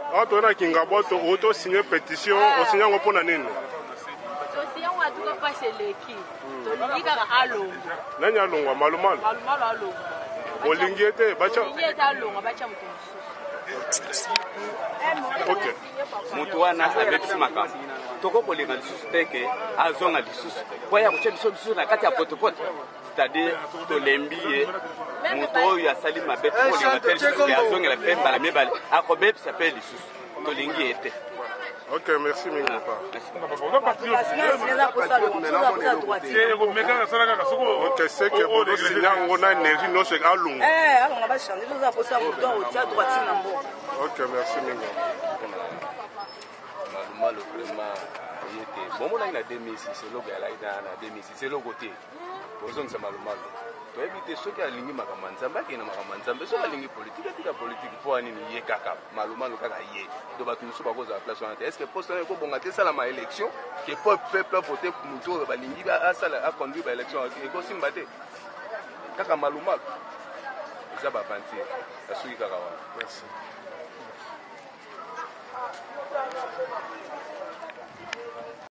Ah, tu as une gabote, auto signé pétition, au signé un peu nanine. Tu signé un tout cas pas chez l'équipe. Tu dis qu'à Alongo. Nani Alongo, malumal. Malumal Alongo. Olingi était, bacha. Olingi était Alongo, bacha mutu. Ok. Mutu wana abebisi makambo. Toko kolinga lisusu teke azonga lisusu. Po ya kutia biso lisusu na kati ya potopoto. C'est-à-dire tolembi ye mutu oyo asali mabe kolinga te lisusu azongela pe mbala mibale. Akobebisa pe lisusu. Tolingi ete. Ok, merci Mingo. Ok, c'est que pour signer on a énergie, non c'est Alongo. Ok, merci Mingo. Malumalo vraiment yete. Bon on a une 2006, c'est logo elle a na 2006, c'est logo té. Bozong sa malumalo. To éviter ceux qui alingi makamanzamba qui na makamanzamba, ceux qui alingi politique, tika politique pour ani ni ye kaka. Malumalo kaka ye. Do ba tumusu ba koza place wana. Est-ce que poste na ko bongate sala ma élection que peuple voter pour muto ba lingi ba sala a conduire ba élection ko simbate. Kaka malumalo. Ça va penser. Ça suit kaka wana. Merci.